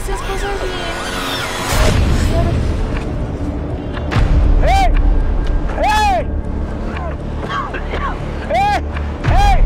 esas cosas bien. ¡Hey! ¡Hey! ¡Hey! ¡Hey!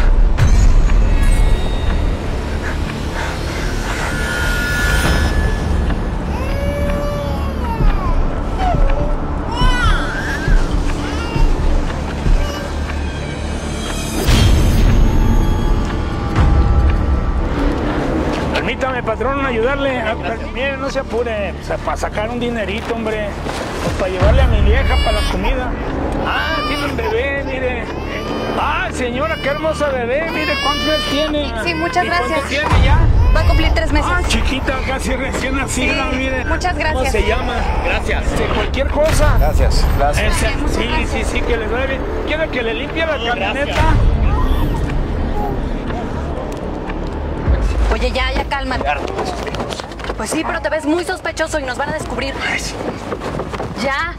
Permítame, patrón, ayudarle. Mire, no se apure. O sea, para sacar un dinerito, hombre. Pues para llevarle a mi vieja para la comida. Ah, tiene un bebé, mire. Ah, señora, qué hermosa bebé. Mire, ¿cuántos meses tiene? Sí, muchas gracias. ¿Cuánto tiene ya? Va a cumplir 3 meses. Ah, chiquita, casi recién nacida, Sí, mire. muchas gracias. ¿Cómo se llama? Gracias. Cualquier cosa. Gracias, gracias. Sí, que les vaya bien. ¿Quiere que le limpie la camioneta? Oye, ya, cálmate. Pues sí, pero te ves muy sospechoso y nos van a descubrir. Ya.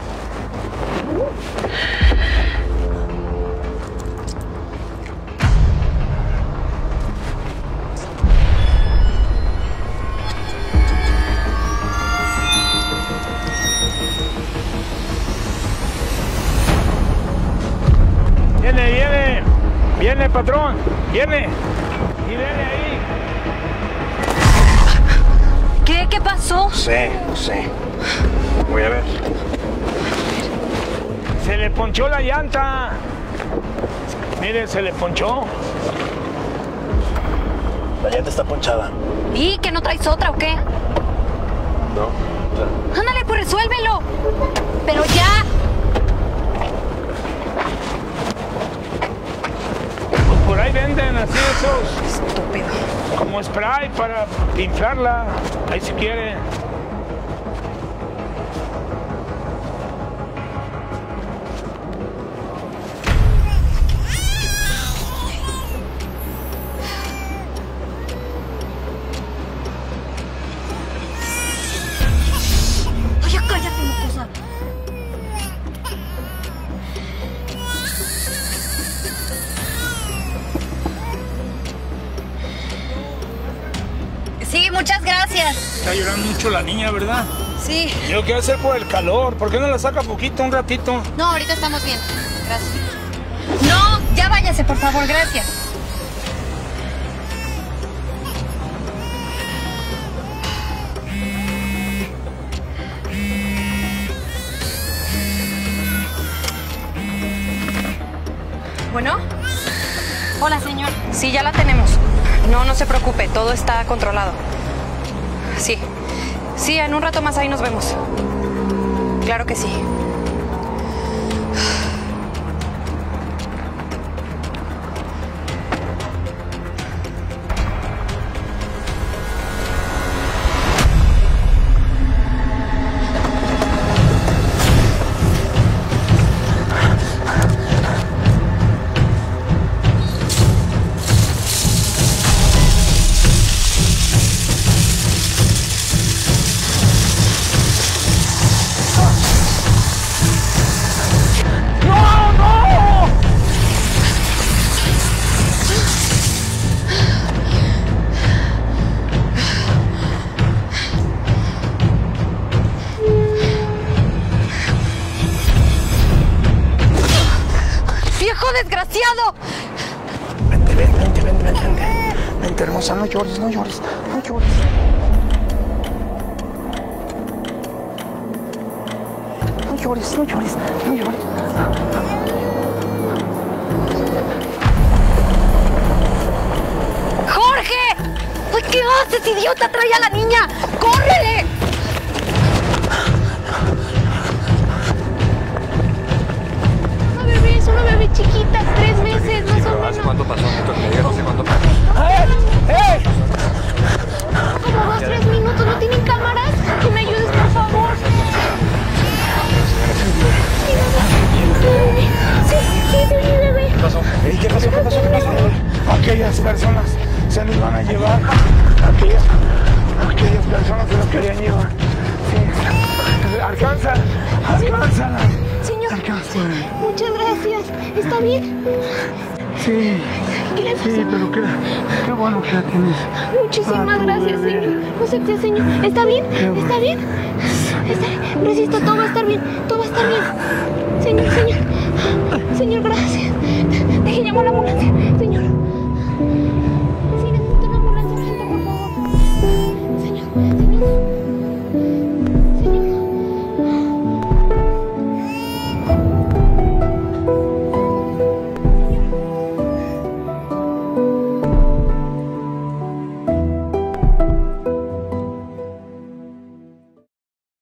Viene, patrón. Viene. Y viene ahí. ¿Qué pasó? No sé. Voy a ver. Se le ponchó la llanta. Mire, se le ponchó. La llanta está ponchada. ¿Y que no traes otra o qué? No. Ándale, pues resuélvelo. Pero ya. Pues por ahí venden así esos. Estúpido. Como spray para inflarla. Ahí si quiere. Oye, cállate, mocosa. Sí, muchas gracias. Está llorando mucho la niña, ¿verdad? Sí. Yo quiero hacer por el calor. ¿Por qué no la saca poquito, un ratito? No, ahorita estamos bien. Gracias. No, ya váyase, por favor, gracias. Bueno. Hola, señor. Sí, ya la tenemos. No se preocupe, todo está controlado. Sí. Sí, en un rato más ahí nos vemos. Claro que sí. ¡Desgraciado! Vente. Vente, hermosa, no llores. No llores. ¡Jorge! Ay, ¿qué haces, idiota? ¡Trae a la niña! ¡Córrele! Es una bebé chiquita, 3 meses, más o menos. ¿Hace cuánto pasó? No sé cuánto pasó. ¡Ey! Como 2-3 minutos, ¿no tienen cámaras? Que me ayudes, por favor. Sí, es mi bebé. ¿Qué pasó? ¿Qué pasó? Aquellas personas se los van a llevar. Aquellas personas se los querían llevar. Sí. Alcánzala. Señor, muchas gracias. ¿Está bien? Sí, ¿Qué le pasó? sí, pero qué bueno que la tienes. Muchísimas gracias, señor. No asfixia, señor. ¿Está bien? ¿Está bien? Resista, todo va a estar bien. Todo va a estar bien. Señor. Señor, gracias. Deje llamar a la ambulancia. Señor.